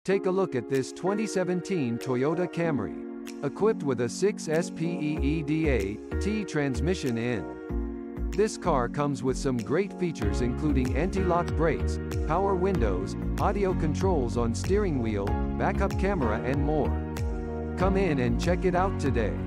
Take a look at this 2017 Toyota Camry. Equipped with a 6-speed-T transmission in. This car comes with some great features including anti-lock brakes, power windows, audio controls on steering wheel, backup camera and more. Come in and check it out today.